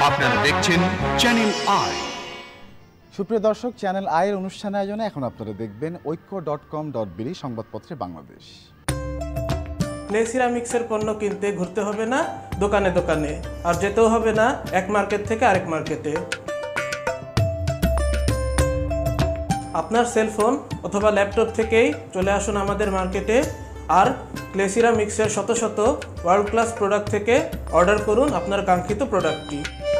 আপনারা দেখছেন channel I. সুপ্রিয় দর্শক, চ্যানেল আইয়ের অনুষ্ঠান আয়োজনে এখন আপনারা দেখবেন ঐক্য.com.bd সংবাদপত্রে বাংলাদেশ। ক্লে সিরামিক্সের পণ্য কিনতে ঘুরতে হবে না দোকানে দোকানে, আর যেতেও হবে না এক মার্কেট থেকে আরেক মার্কেটে। আপনার সেলফোন অথবা ল্যাপটপ থেকেই চলে আসুন আমাদের মার্কেটে, আর ক্লে সিরামিক্সের শত শত ওয়ার্ল্ড ক্লাস প্রোডাক্ট থেকে অর্ডার করুন আপনার কাঙ্ক্ষিত প্রোডাক্টটি।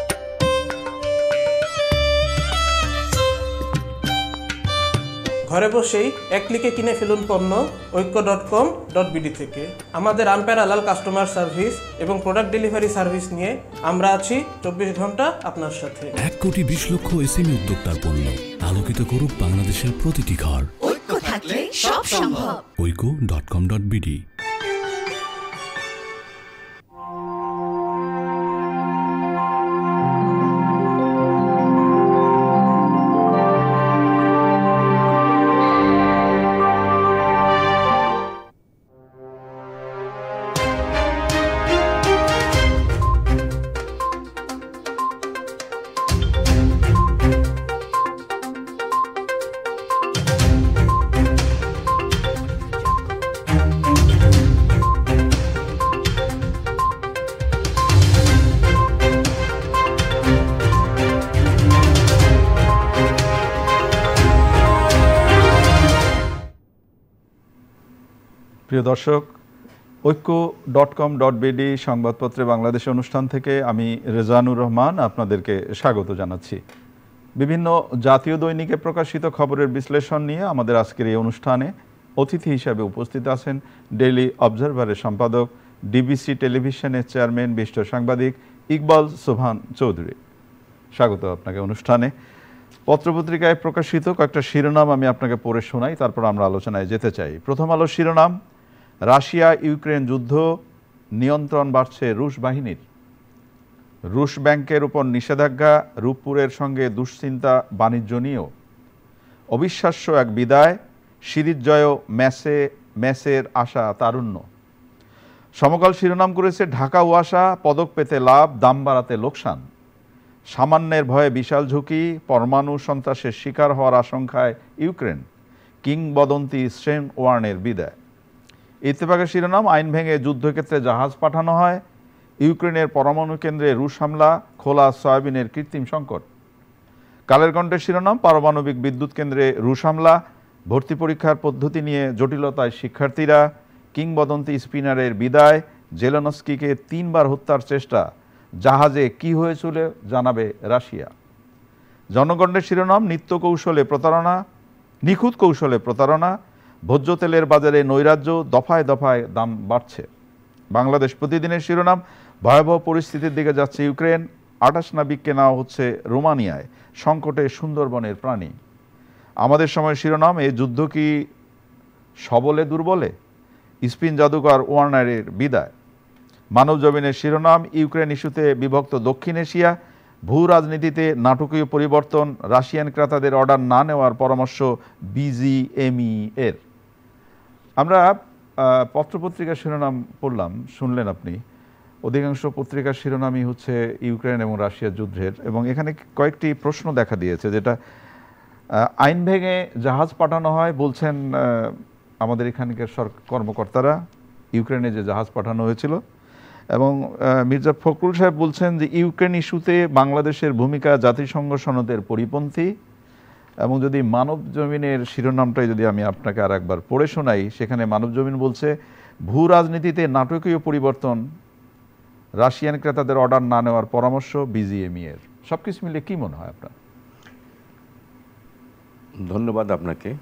ঘরে বসেই এক ক্লিকে কিনে ফেলুন পণ্য ঐক্য.com.bd থেকে। আমাদের আনপ্যারালাল কাস্টমার সার্ভিস এবং প্রোডাক্ট ডেলিভারি সার্ভিস নিয়ে আমরা আছি 24 ঘন্টা আপনার সাথে। 1,20,00,000 এসএমই উদ্যোক্তার পণ্য আলোকিত করুক বাংলাদেশের প্রতিটি ঘর। ঐক্য থাকলে সব সম্ভব। ঐক্য.com.bd। প্রিয় দর্শক, ঐক্য.com.bd সংবাদপত্রে বাংলাদেশ অনুষ্ঠান থেকে আমি রেজানুর রহমান আপনাদেরকে স্বাগত জানাচ্ছি। বিভিন্ন জাতীয় দৈনিকে প্রকাশিত খবরের বিশ্লেষণ নিয়ে আমাদের আজকের এই অনুষ্ঠানে অতিথি হিসাবে উপস্থিত আছেন ডেইলি অবজারভারের সম্পাদক, ডিবিসি টেলিভিশনের চেয়ারম্যান, বিশিষ্ট সাংবাদিক ইকবাল সোবহান চৌধুরী। স্বাগত আপনাকে অনুষ্ঠানে। পত্রপত্রিকায় প্রকাশিত কয়েকটা শিরোনাম আমি আপনাকে পড়ে শোনাই, তারপর আমরা আলোচনায় যেতে চাই। প্রথম আলো শিরোনাম, রাশিয়া ইউক্রেন যুদ্ধ, নিয়ন্ত্রণ বাড়ছে রুশ বাহিনীর। রুশ ব্যাংকের উপর নিষেধাজ্ঞা, রূপপুরের সঙ্গে দুশ্চিন্তা বাণিজ্য নিয়েও। অবিশ্বাস্য এক বিদায়, সিরিজ জয় ম্যাচের আশা তারুণ্য। সমকাল শিরোনাম করেছে ঢাকা ওয়াসা, পদক পেতে লাভ, দাম বাড়াতে লোকসান। সামান্যের ভয়ে বিশাল ঝুঁকি, পরমাণু সন্ত্রাসের শিকার হওয়ার আশঙ্কায় ইউক্রেন। কিংবদন্তি স্ট্রেন ওয়ার্নের বিদায়। ইত্তেফাকের শিরোনাম, আইন ভেঙে যুদ্ধক্ষেত্রে জাহাজ পাঠানো হয়, ইউক্রেনের পরমাণু কেন্দ্রে রুশ হামলা, খোলা সয়াবিনের কৃত্রিম সংকট। কালের কণ্ঠের শিরোনাম, পারমাণবিক বিদ্যুৎ কেন্দ্রে রুশ হামলা, ভর্তি পরীক্ষার পদ্ধতি নিয়ে জটিলতায় শিক্ষার্থীরা। কিংবদন্তি স্পিনারের বিদায়, জেলেনস্কিকে 3 বার হত্যার চেষ্টা, জাহাজে কি হয়েছিল জানাবে রাশিয়া। জনগণের শিরোনাম, নিখুঁত কৌশলে প্রতারণা, ভোজ্য তেলের বাজারে নৈরাজ্য, দফায় দফায় দাম বাড়ছে। বাংলাদেশ প্রতিদিনের শিরোনাম, ভয়াবহ পরিস্থিতির দিকে যাচ্ছে ইউক্রেন, 28 নাবিককে নেওয়া হচ্ছে রোমানিয়ায়, সংকটে সুন্দরবনের প্রাণী। আমাদের সময় শিরোনাম, এই যুদ্ধ কি সবলে দুর্বলে, স্পিন জাদুকর ওয়ার্নারের বিদায়। মানবজমিনের শিরোনাম, ইউক্রেন ইস্যুতে বিভক্ত দক্ষিণ এশিয়া, ভূ রাজনীতিতে নাটকীয় পরিবর্তন, রাশিয়ান ক্রেতাদের অর্ডার না নেওয়ার পরামর্শ বিজিএমই এর। আমরা পত্রপত্রিকার শিরোনাম পড়লাম, শুনলেন আপনি। অধিকাংশ পত্রিকার শিরোনামই হচ্ছে ইউক্রেন এবং রাশিয়ার যুদ্ধের, এবং এখানে কয়েকটি প্রশ্ন দেখা দিয়েছে, যেটা আইন ভেঙে জাহাজ পাঠানো হয় বলছেন আমাদের এখানকার কর্মকর্তারা, ইউক্রেনে যে জাহাজ পাঠানো হয়েছিল। এবং মির্জা ফখরুল সাহেব বলছেন যে ইউক্রেন ইস্যুতে বাংলাদেশের ভূমিকা জাতিসংঘ সনদের পরিপন্থী। এবং যদি মানবজমিনের শিরোনামটাই যদি আমি আপনাকে আর একবার পড়ে শোনাই, সেখানে মানবজমিন বলছে ভূ রাজনীতিতে নাটকীয় পরিবর্তন, রাশিয়ান ক্রেতাদের অর্ডার না নেওয়ার পরামর্শ বিজিএমই এর। সব কিছু মিলে কি মনে হয় আপনার? ধন্যবাদ আপনাকে।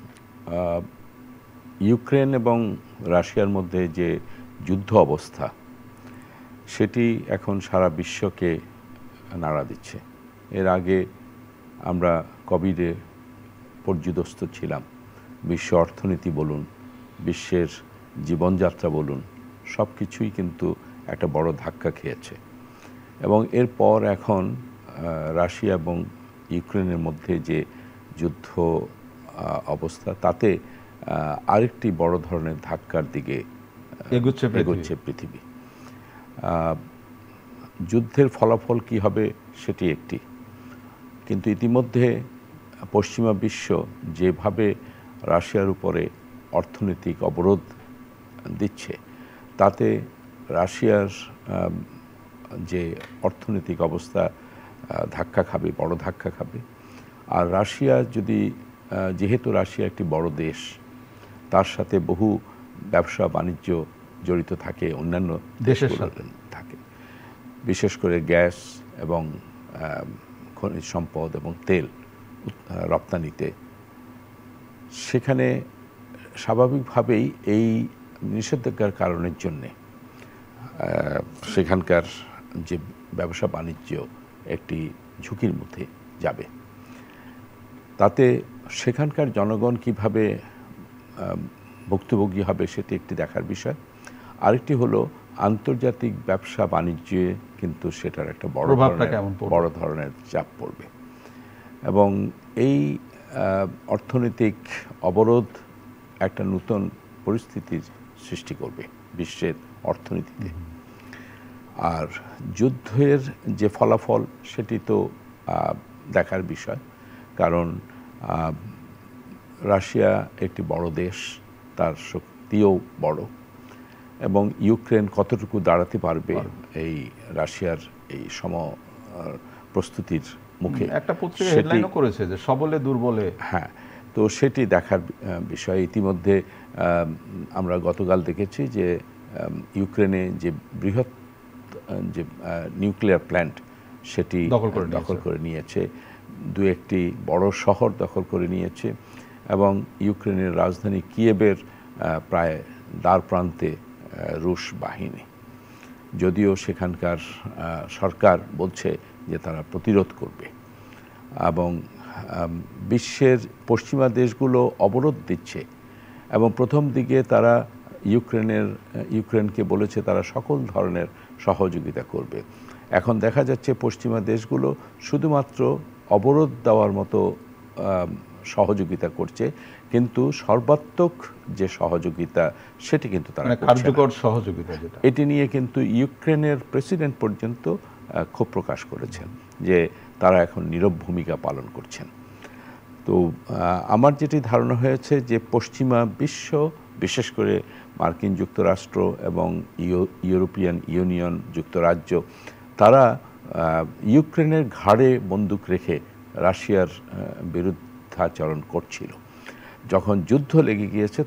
ইউক্রেন এবং রাশিয়ার মধ্যে যে যুদ্ধ অবস্থা, সেটি এখন সারা বিশ্বকে নাড়া দিচ্ছে। এর আগে আমরা কোভিডে পর্যুদস্ত ছিলাম। বিশ্ব অর্থনীতি বলুন, বিশ্বের জীবনযাত্রা বলুন, সব কিছুই কিন্তু একটা বড় ধাক্কা খেয়েছে। এবং এরপর এখন রাশিয়া এবং ইউক্রেনের মধ্যে যে যুদ্ধ অবস্থা, তাতে আরেকটি বড় ধরনের ধাক্কার দিকে এগোচ্ছে পৃথিবী। যুদ্ধের ফলাফল কি হবে সেটি একটি, কিন্তু ইতিমধ্যে পশ্চিমা বিশ্ব যেভাবে রাশিয়ার উপরে অর্থনৈতিক অবরোধ দিচ্ছে, তাতে রাশিয়ার যে অর্থনৈতিক অবস্থা ধাক্কা খাবে, বড় ধাক্কা খাবে। আর রাশিয়া যদি, যেহেতু রাশিয়া একটি বড় দেশ, তার সাথে বহু ব্যবসা বাণিজ্য জড়িত থাকে, অন্যান্য দেশের সাথে থাকে, বিশেষ করে গ্যাস এবং খনিজ সম্পদ এবং তেল রপ্তানিতে, সেখানে স্বাভাবিকভাবেই এই নিষেধাজ্ঞার কারণের জন্যে সেখানকার যে ব্যবসা বাণিজ্য একটি ঝুঁকির মধ্যে যাবে। তাতে সেখানকার জনগণ কিভাবে ভুক্তভোগী হবে সেটি একটি দেখার বিষয়। আরেকটি হলো আন্তর্জাতিক ব্যবসা বাণিজ্যে কিন্তু সেটার একটা বড় ধরনের চাপ পড়বে, এবং এই অর্থনৈতিক অবরোধ একটা নতুন পরিস্থিতির সৃষ্টি করবে বিশ্বের অর্থনীতিতে। আর যুদ্ধের যে ফলাফল সেটি তো দেখার বিষয়, কারণ রাশিয়া একটি বড় দেশ, তার শক্তিও বড়, এবং ইউক্রেন কতটুকু দাঁড়াতে পারবে এই রাশিয়ার এই প্রস্তুতির মুখে। একটা পত্রিকা হেডলাইনও করেছে যে সবলে দুর্বলে। হ্যাঁ, তো সেটি দেখার বিষয়। ইতিমধ্যে আমরা গতকাল দেখেছি যে ইউক্রেনে যে বৃহৎ যে নিউক্লিয়ার প্ল্যান্ট সেটি দখল করে নিয়েছে, দু একটি বড় শহর দখল করে নিয়েছে, এবং ইউক্রেনের রাজধানী কিয়েভের প্রায় দ্বার প্রান্তে রুশ বাহিনী। যদিও সেখানকার সরকার বলছে যে তারা প্রতিরোধ করবে, এবং বিশ্বের পশ্চিমা দেশগুলো অবরোধ দিচ্ছে, এবং প্রথম দিকে তারা ইউক্রেনকে বলেছে তারা সকল ধরনের সহযোগিতা করবে। এখন দেখা যাচ্ছে পশ্চিমা দেশগুলো শুধুমাত্র অবরোধ দেওয়ার মতো সহযোগিতা করছে, কিন্তু সর্বাত্মক যে সহযোগিতা সেটি কিন্তু তারা কার্যকর সহযোগিতা, এটি নিয়ে কিন্তু ইউক্রেনের প্রেসিডেন্ট পর্যন্ত ক্ষোভ প্রকাশ করেছেন যে তারা এখন নীরব ভূমিকা পালন করছেন। তো আমার যেটি ধারণা হয়েছে যে পশ্চিমা বিশ্ব, বিশেষ করে মার্কিন যুক্তরাষ্ট্র এবং ইউরোপিয়ান ইউনিয়ন, যুক্তরাজ্য, তারা ইউক্রেনের ঘাড়ে বন্দুক রেখে রাশিয়ার বিরুদ্ধাচরণ করছিল। যখন যুদ্ধ লেগে গিয়েছে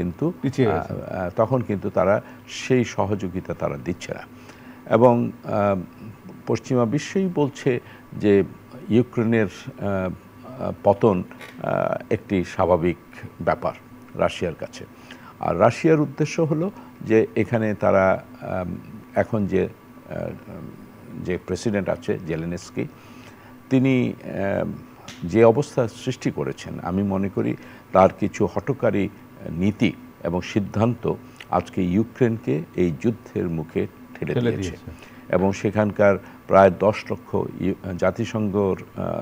তখন কিন্তু তারা সেই সহযোগিতা তারা দিচ্ছে না, এবং পশ্চিমা বিশ্বই বলছে যে ইউক্রেনের পতন একটি স্বাভাবিক ব্যাপার রাশিয়ার কাছে। আর রাশিয়ার উদ্দেশ্য হলো যে এখানে তারা এখন যে প্রেসিডেন্ট আছে জেলেনস্কি, তিনি যে অবস্থা সৃষ্টি করেছেন, আমি মনে করি তার কিছু হঠকারী নীতি এবং সিদ্ধান্ত আজকে ইউক্রেনকে এই যুদ্ধের মুখে ঠেলে দিয়েছে, এবং সেখানকার প্রায় 10 লক্ষ জাতিসংঘর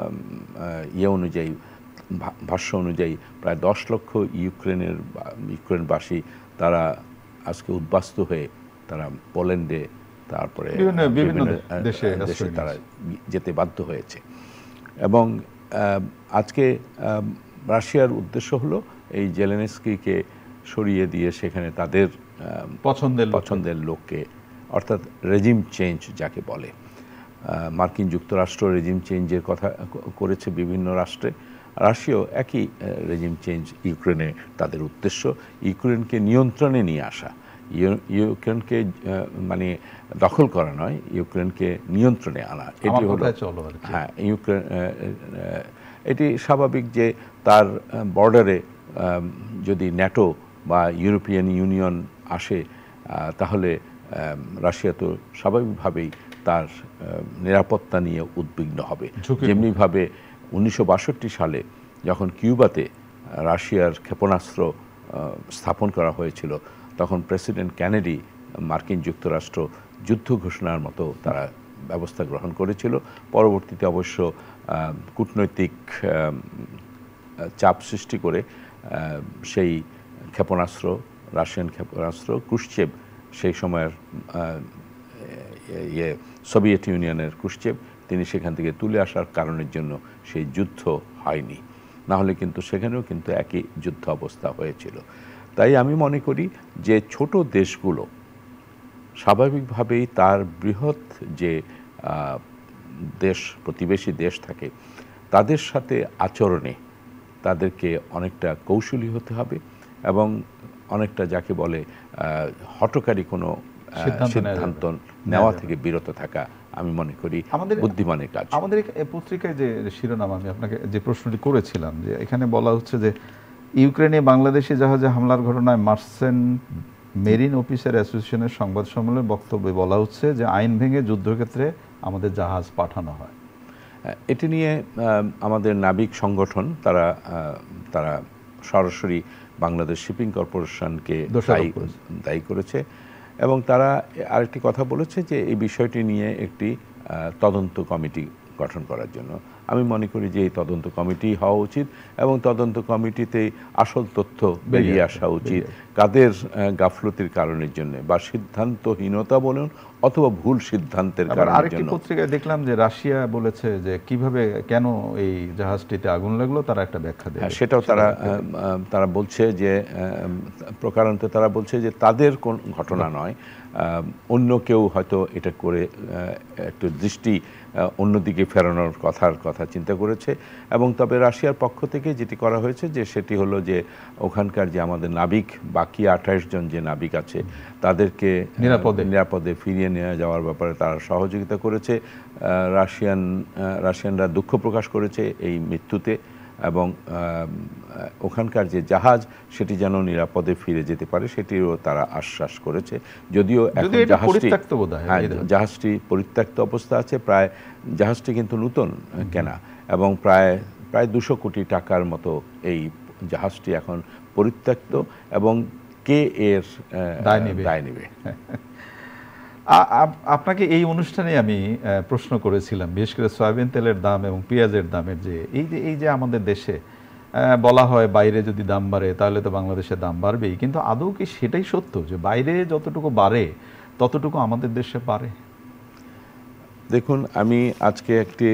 ভাষ্য অনুযায়ী প্রায় 10 লক্ষ ইউক্রেনবাসী তারা আজকে উদ্বাস্তু হয়ে তারা পোল্যান্ডে, তারপরে বিভিন্ন দেশে তারা যেতে বাধ্য হয়েছে। এবং আজকে রাশিয়ার উদ্দেশ্য হলো এই জেলেনস্কিকে সরিয়ে দিয়ে সেখানে তাদের পছন্দের লোককে, অর্থাৎ রেজিম চেঞ্জ যাকে বলে। মার্কিন যুক্তরাষ্ট্র রেজিম চেঞ্জের কথা করেছে বিভিন্ন রাষ্ট্রে, রাশিয়াও একই রেজিম চেঞ্জ ইউক্রেনে তাদের উদ্দেশ্য। ইউক্রেনকে নিয়ন্ত্রণে নিয়ে আসা, ইউক্রেনকে মানে দখল করা নয়, ইউক্রেনকে নিয়ন্ত্রণে আনা, এটি হলো। হ্যাঁ, ইউক্রেন এটি স্বাভাবিক যে তার বর্ডারে যদি ন্যাটো বা ইউরোপিয়ান ইউনিয়ন আসে, তাহলে রাশিয়া তো স্বাভাবিকভাবেই তার নিরাপত্তা নিয়ে উদ্বিগ্ন হবে। যেমনিভাবে 1962 সালে যখন কিউবাতে রাশিয়ার ক্ষেপণাস্ত্র স্থাপন করা হয়েছিল, তখন প্রেসিডেন্ট কেনেডি, মার্কিন যুক্তরাষ্ট্র যুদ্ধ ঘোষণার মতো তারা ব্যবস্থা গ্রহণ করেছিল। পরবর্তীতে অবশ্য কূটনৈতিক চাপ সৃষ্টি করে সেই ক্ষেপণাস্ত্র, রাশিয়ান ক্ষেপণাস্ত্র ক্রুশচেভ সেই সময়ের সোভিয়েত ইউনিয়নের ক্রুশচেভ, তিনি সেখান থেকে তুলে আসার কারণের জন্য সেই যুদ্ধ হয়নি, না হলে কিন্তু সেখানেও কিন্তু একই যুদ্ধ অবস্থা হয়েছিল। তাই আমি মনে করি যে ছোট দেশগুলো স্বাভাবিকভাবেই তার বৃহৎ যে দেশ, প্রতিবেশী দেশ থাকে, তাদের সাথে আচরণে তাদেরকে অনেকটা কৌশলী হতে হবে এবং অনেকটা যাকে বলে হঠকারী কোনো সিদ্ধান্ত নেওয়া থেকে বিরত থাকা আমি মনে করি বুদ্ধিমানের কাজ। আমাদের পত্রিকায় যে শিরোনাম আমি আপনাকে যে প্রশ্নটি করেছিলাম, যে এখানে বলা হচ্ছে যে ইউক্রেনে বাংলাদেশি জাহাজে হামলার ঘটনায় মার্চেন্ট মেরিন অফিসার অ্যাসোসিয়েশনের সংবাদ সম্মেলনে বক্তব্যে বলা হচ্ছে যে আইন ভেঙে যুদ্ধক্ষেত্রে আমাদের জাহাজ পাঠানো হয়। এটি নিয়ে আমাদের নাবিক সংগঠন তারা সরাসরি বাংলাদেশ শিপিং কর্পোরেশনকে দায়ী করেছে এবং তারা আরেকটি কথা বলেছে যে এই বিষয়টি নিয়ে একটি তদন্ত কমিটি গঠন করার জন্য। আমি মনে করি যে এই তদন্ত কমিটি হওয়া উচিত এবং তদন্ত কমিটিতে আসল তথ্য বেরিয়ে আসা উচিত, কাদের গাফলতির কারণের জন্য বা সিদ্ধান্তহীনতা বলুন অথবা ভুল সিদ্ধান্তের কারণে। আরেকটি পত্রিকায় দেখলাম যে রাশিয়া বলেছে যে কিভাবে কেন এই জাহাজটিতে আগুন লাগলো তারা একটা ব্যাখ্যা দেয়। সেটাও তারা বলছে যে প্রকারান্তে তারা বলছে যে তাদের কোন ঘটনা নয়, অন্য কেউ হয়তো এটা করে একটু দৃষ্টি অন্যদিকে ফেরানোর কথা চিন্তা করেছে। এবং তবে রাশিয়ার পক্ষ থেকে যেটি করা হয়েছে যে সেটি হলো যে ওখানকার যে আমাদের নাবিক, বাকি 28 জন যে নাবিক আছে তাদেরকে নিরাপদে ফিরিয়ে নিয়ে যাওয়ার ব্যাপারে তারা সহযোগিতা করেছে। রাশিয়ানরা দুঃখ প্রকাশ করেছে এই মৃত্যুতে এবং ওখানকার যে জাহাজ সেটি যেন নিরাপদে ফিরে যেতে পারে সেটিও তারা আশ্বাস করেছে। যদিও এখন জাহাজটি পরিত্যক্ত অবস্থা আছে, প্রায় জাহাজটি কিন্তু নতুন কেনা এবং প্রায় 200 কোটি টাকার মতো এই জাহাজটি এখন পরিত্যক্ত এবং কে এর দায় নেবে। আপনাকে এই অনুষ্ঠানে আমি প্রশ্ন করেছিলাম, বিশেষ করে সয়াবিন তেলের দাম এবং পেঁয়াজের দামের যে এই যে আমাদের দেশে বলা হয় বাইরে যদি দাম বাড়ে তাহলে তো বাংলাদেশের দাম বাড়বেই, কিন্তু আদৌ কি সেটাই সত্য যে বাইরে যতটুকু বাড়ে ততটুকু আমাদের দেশে বাড়ে? দেখুন, আমি আজকে একটি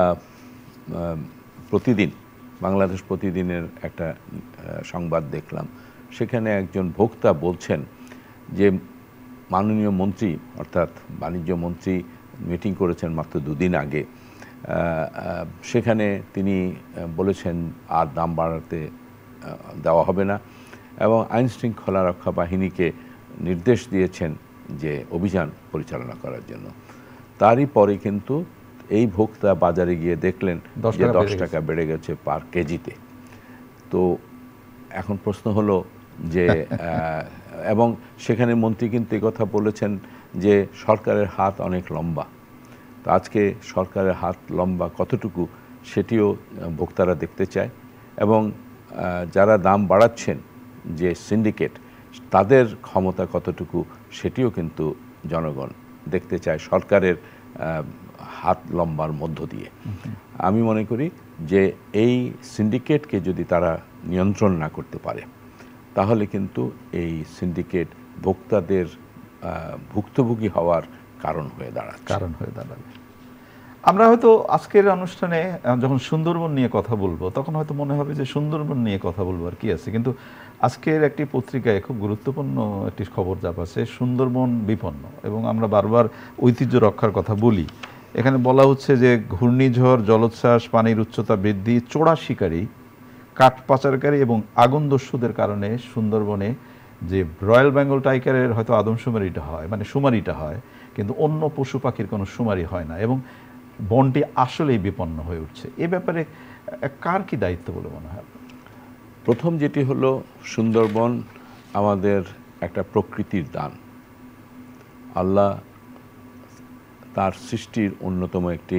বাংলাদেশ প্রতিদিনের একটা সংবাদ দেখলাম। সেখানে একজন ভোক্তা বলছেন যে মাননীয় মন্ত্রী অর্থাৎ বাণিজ্য মন্ত্রী মিটিং করেছেন মাত্র 2 দিন আগে, সেখানে তিনি বলেছেন আর দাম বাড়াতে দেওয়া হবে না এবং আইন শৃঙ্খলা রক্ষা বাহিনীকে নির্দেশ দিয়েছেন যে অভিযান পরিচালনা করার জন্য। তারই পরে কিন্তু এই ভোক্তা বাজারে গিয়ে দেখলেন যে 10 টাকা বেড়ে গেছে পার কেজিতে। তো এখন প্রশ্ন হলো যে এবং সেখানে মন্ত্রী কিন্তু এই কথা বলেছেন যে সরকারের হাত অনেক লম্বা। তো আজকে সরকারের হাত লম্বা কতটুকু সেটিও ভোক্তারা দেখতে চায় এবং যারা দাম বাড়াচ্ছেন যে সিন্ডিকেট তাদের ক্ষমতা কতটুকু সেটিও কিন্তু জনগণ দেখতে চায় সরকারের হাত লম্বার মধ্য দিয়ে। আমি মনে করি যে এই সিন্ডিকেটকে যদি তারা নিয়ন্ত্রণ না করতে পারে তাহলে কিন্তু এই সিন্ডিকেট ভোক্তাদের ভুক্তভোগী হওয়ার কারণ হয়ে দাঁড়াবে। আমরা হয়তো আজকের অনুষ্ঠানে যখন সুন্দরবন নিয়ে কথা বলবো তখন হয়তো মনে হবে যে সুন্দরবন নিয়ে কথা বলবো আর কি আছে, কিন্তু আজকের একটি পত্রিকায় খুব গুরুত্বপূর্ণ একটি খবর ছাপাচ্ছে, সুন্দরবন বিপন্ন এবং আমরা বারবার ঐতিহ্য রক্ষার কথা বলি। এখানে বলা হচ্ছে যে ঘূর্ণিঝড়, জলোচ্ছ্বাস, পানির উচ্চতা বৃদ্ধি, চোরা শিকারী, কাঠ পাচারকারী এবং আগুন দস্যুদের কারণে সুন্দরবনে যে রয়্যাল বেঙ্গল টাইগারের হয়তো আদমশুমারিটা হয়, মানে শুমারিটা হয়, কিন্তু অন্য পশু পাখির কোনো শুমারি হয় না এবং বনটি আসলেই বিপন্ন হয়ে উঠছে। এ ব্যাপারে কার কি দায়িত্ব বলে মনে হয়? প্রথম যেটি হলো সুন্দরবন আমাদের একটা প্রকৃতির দান। আল্লাহ তার সৃষ্টির অন্যতম একটি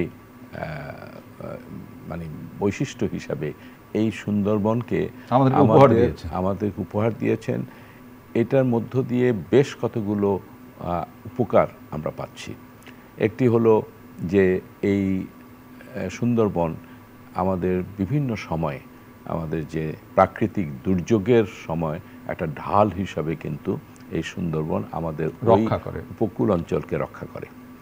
মানে বৈশিষ্ট্য হিসাবে এই সুন্দরবনকে আমাদের উপহার দিয়েছেন। এটার মধ্য দিয়ে বেশ কতগুলো উপকার আমরা পাচ্ছি। একটি হলো যে এই সুন্দরবন আমাদের বিভিন্ন সময়ে আমাদের যে প্রাকৃতিক দুর্যোগের সময় একটা ঢাল হিসাবে কিন্তু এই সুন্দরবন আমাদের রক্ষা করে, উপকূল অঞ্চলকে রক্ষা করে।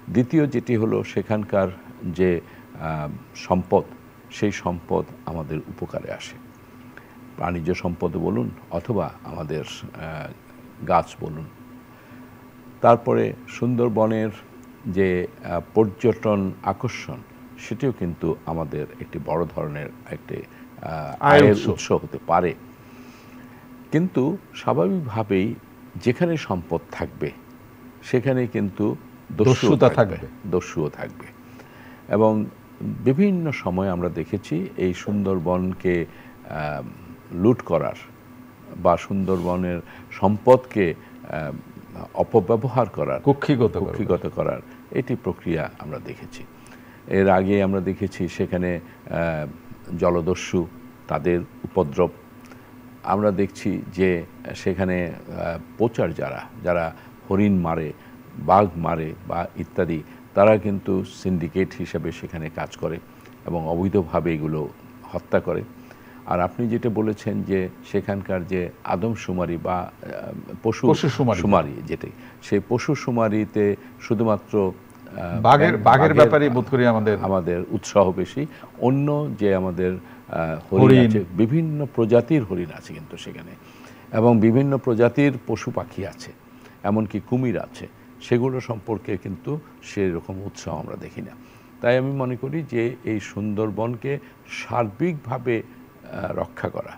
দ্বিতীয় যেটি হলো সেখানকার যে সম্পদ, সেই সম্পদ আমাদের উপকারে আসে। প্রাণীজ সম্পদ বলুন অথবা আমাদের গাছ বলুন। তারপরে সুন্দরবনের যে পর্যটন আকর্ষণ, সেটিও কিন্তু আমাদের একটি বড় ধরনের একটি আয়ের উৎস হতে পারে। কিন্তু স্বাভাবিকভাবেই যেখানে সম্পদ থাকবে সেখানে কিন্তু দস্যুও থাকবে। এবং বিভিন্ন সময় আমরা দেখেছি এই সুন্দরবনকে লুট করার বা সুন্দরবনের সম্পদকে অপব্যবহার করার, কুক্ষিগত করার এটি প্রক্রিয়া আমরা দেখেছি। এর আগে আমরা দেখেছি সেখানে জলদস্যু, তাদের উপদ্রব। আমরা দেখছি যে সেখানে পোচার যারা হরিণ মারে, বাঘ মারে বা ইত্যাদি, তারা কিন্তু সিন্ডিকেট হিসেবে সেখানে কাজ করে এবং অবৈধভাবে এগুলো হত্যা করে। আর আপনি যেটা বলেছেন যে সেখানকার যে আদমশুমারি বা পশুশুমারি, যেটি সেই পশুশুমারিতে শুধুমাত্র বাঘের ব্যাপারে বোধ করি আমাদের উৎসাহ বেশি। অন্য যে আমাদের হরিণ আছে, বিভিন্ন প্রজাতির হরিণ আছে কিন্তু সেখানে, এবং বিভিন্ন প্রজাতির পশু পাখি আছে, এমনকি কুমির আছে, সেগুলো সম্পর্কে কিন্তু সেরকম উৎসাহ আমরা দেখি না। তাই আমি মনে করি যে এই সুন্দরবনকে সার্বিকভাবে রক্ষা করা,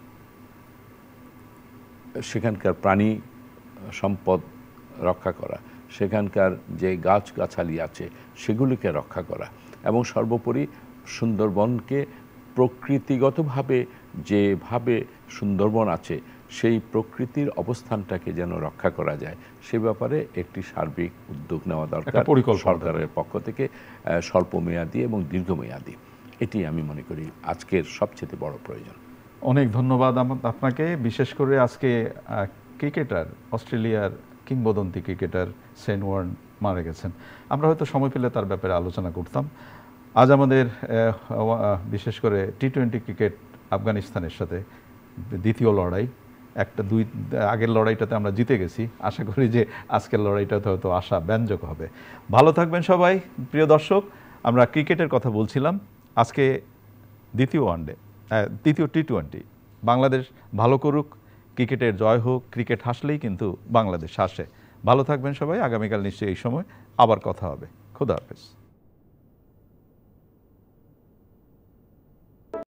সেখানকার প্রাণী সম্পদ রক্ষা করা, সেখানকার যে গাছগাছালি আছে সেগুলিকে রক্ষা করা, এবং সর্বোপরি সুন্দরবনকে প্রকৃতিগতভাবে যেভাবে সুন্দরবন আছে সেই প্রকৃতির অবস্থানটাকে যেন রক্ষা করা যায়, সে ব্যাপারে একটি সার্বিক উদ্যোগ নেওয়া দরকার সরকারের পক্ষ থেকে, স্বল্পমেয়াদী এবং দীর্ঘমেয়াদী। এটি আমি মনে করি আজকের সবচেয়ে বড় প্রয়োজন। অনেক ধন্যবাদ আপনাকে। বিশেষ করে আজকে ক্রিকেটার, অস্ট্রেলিয়ার কিংবদন্তি ক্রিকেটার সেন ওয়ার্ন মারা গেছেন। আমরা হয়তো সময় পেলে তার ব্যাপারে আলোচনা করতাম। আজ আমাদের বিশেষ করে টি-20 ক্রিকেট আফগানিস্তানের সাথে দ্বিতীয় লড়াই, আগের লড়াইটাতে আমরা জিতে গেছি। আশা করি যে আজকের লড়াইটাতে হয়তো আশা ব্যঞ্জক হবে। ভালো থাকবেন সবাই। প্রিয় দর্শক, আমরা ক্রিকেটের কথা বলছিলাম। আজকে দ্বিতীয় টি-20 বাংলাদেশ ভালো করুক, ক্রিকেটের জয় হোক। ক্রিকেট হাসলেই কিন্তু বাংলাদেশ হাসে। ভালো থাকবেন সবাই। আগামীকাল নিশ্চয়ই এই সময় আবার কথা হবে। খোদা হাফেজ।